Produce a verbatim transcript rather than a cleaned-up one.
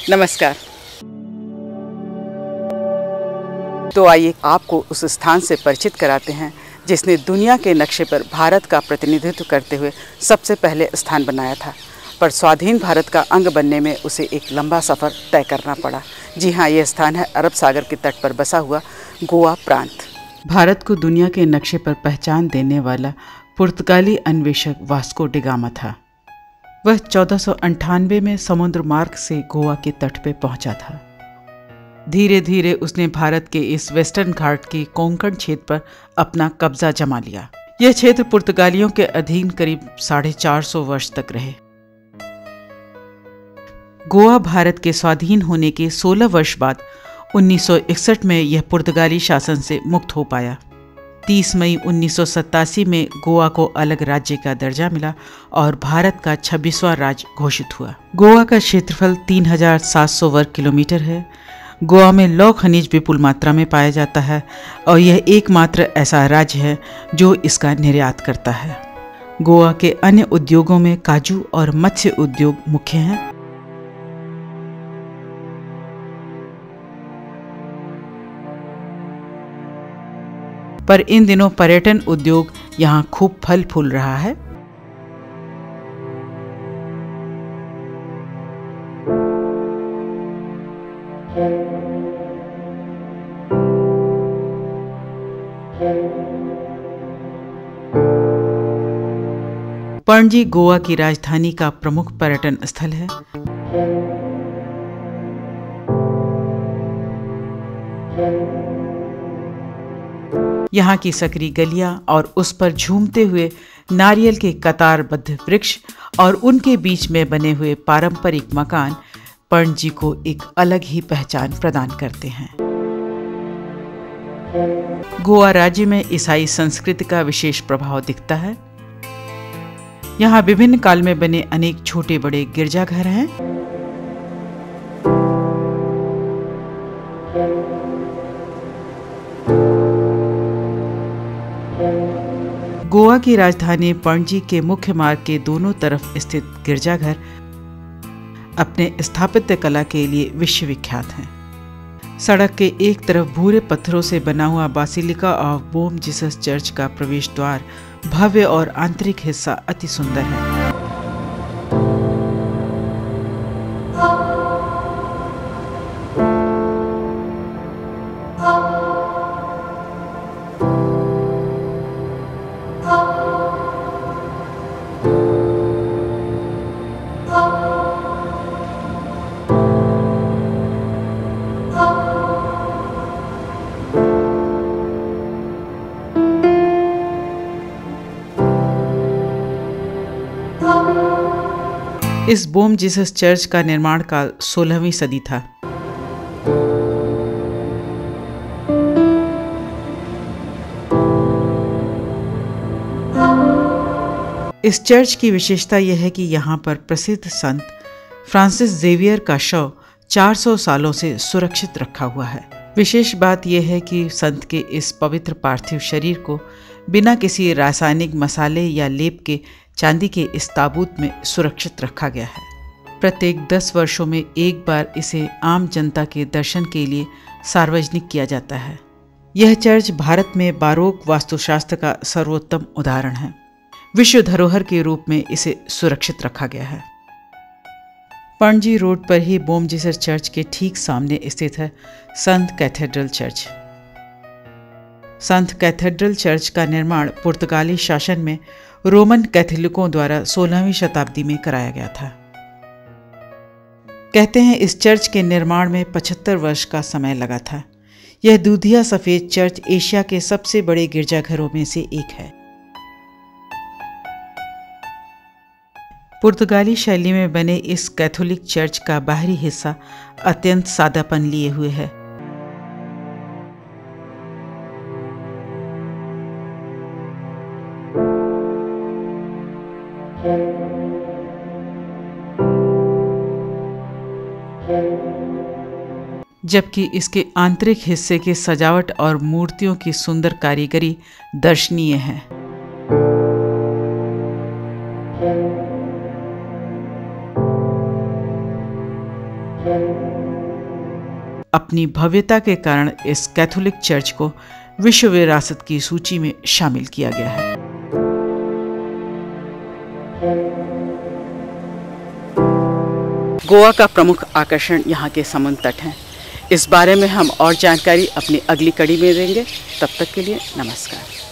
नमस्कार। तो आइए आपको उस स्थान से परिचित कराते हैं जिसने दुनिया के नक्शे पर भारत का प्रतिनिधित्व करते हुए सबसे पहले स्थान बनाया था, पर स्वाधीन भारत का अंग बनने में उसे एक लंबा सफ़र तय करना पड़ा। जी हाँ, ये स्थान है अरब सागर के तट पर बसा हुआ गोवा प्रांत। भारत को दुनिया के नक्शे पर पहचान देने वाला पुर्तगाली अन्वेषक वास्को डी गामा था। वह चौदह सौ अंठानवे में समुद्र मार्ग से गोवा के तट पर पहुंचा था। धीरे धीरे उसने भारत के इस वेस्टर्न घाट के कोंकण क्षेत्र पर अपना कब्जा जमा लिया। यह क्षेत्र पुर्तगालियों के अधीन करीब साढ़े चार सौ वर्ष तक रहे। गोवा भारत के स्वाधीन होने के सोलह वर्ष बाद उन्नीस सौ इकसठ में यह पुर्तगाली शासन से मुक्त हो पाया। तीस मई उन्नीस सौ सत्तासी में गोवा को अलग राज्य का दर्जा मिला और भारत का छब्बीसवां राज्य घोषित हुआ। गोवा का क्षेत्रफल तीन हजार सात सौ वर्ग किलोमीटर है। गोवा में लौह खनिज विपुल मात्रा में पाया जाता है और यह एकमात्र ऐसा राज्य है जो इसका निर्यात करता है। गोवा के अन्य उद्योगों में काजू और मत्स्य उद्योग मुख्य हैं। पर इन दिनों पर्यटन उद्योग यहाँ खूब फल फूल रहा है। पणजी गोवा की राजधानी का प्रमुख पर्यटन स्थल है। यहाँ की सकरी गलियां और उस पर झूमते हुए नारियल के कतारबद्ध वृक्ष और उनके बीच में बने हुए पारंपरिक मकान पणजी को एक अलग ही पहचान प्रदान करते हैं। गोवा राज्य में ईसाई संस्कृति का विशेष प्रभाव दिखता है। यहाँ विभिन्न काल में बने अनेक छोटे बड़े गिरजाघर हैं। गोवा की राजधानी पणजी के मुख्य मार्ग के दोनों तरफ स्थित गिरजाघर अपने स्थापत्य कला के लिए विश्वविख्यात हैं। सड़क के एक तरफ भूरे पत्थरों से बना हुआ basilica of Bom Jesus church का प्रवेश द्वार भव्य और आंतरिक हिस्सा अति सुंदर है। इस बोम जीसस चर्च का निर्माण काल सोलहवीं सदी था। इस चर्च की विशेषता यह है कि यहाँ पर प्रसिद्ध संत फ्रांसिस जेवियर का शव चार सौ सालों से सुरक्षित रखा हुआ है। विशेष बात यह है कि संत के इस पवित्र पार्थिव शरीर को बिना किसी रासायनिक मसाले या लेप के चांदी के इस ताबूत में सुरक्षित रखा गया है। प्रत्येक दस वर्षों में एक बार इसे आम जनता के दर्शन के लिए सार्वजनिक किया जाता है। यह चर्च भारत में बारोक वास्तुशास्त्र का सर्वोत्तम उदाहरण है। विश्व धरोहर के रूप में इसे सुरक्षित रखा गया है। पणजी रोड पर ही बोम जीसस चर्च के ठीक सामने स्थित है संत कैथेड्रल चर्च। संत कैथेड्रल चर्च का निर्माण पुर्तगाली शासन में रोमन कैथोलिकों द्वारा सोलहवीं शताब्दी में कराया गया था। कहते हैं इस चर्च के निर्माण में पचहत्तर वर्ष का समय लगा था। यह दूधिया सफेद चर्च एशिया के सबसे बड़े गिरजाघरों में से एक है। पुर्तगाली शैली में बने इस कैथोलिक चर्च का बाहरी हिस्सा अत्यंत सादापन लिए हुए है। जबकि इसके आंतरिक हिस्से के सजावट और मूर्तियों की सुंदर कारीगरी दर्शनीय है। अपनी भव्यता के कारण इस कैथोलिक चर्च को विश्व विरासत की सूची में शामिल किया गया है। गोवा का प्रमुख आकर्षण यहाँ के समुद्र तट हैं। इस बारे में हम और जानकारी अपनी अगली कड़ी में देंगे। तब तक के लिए नमस्कार।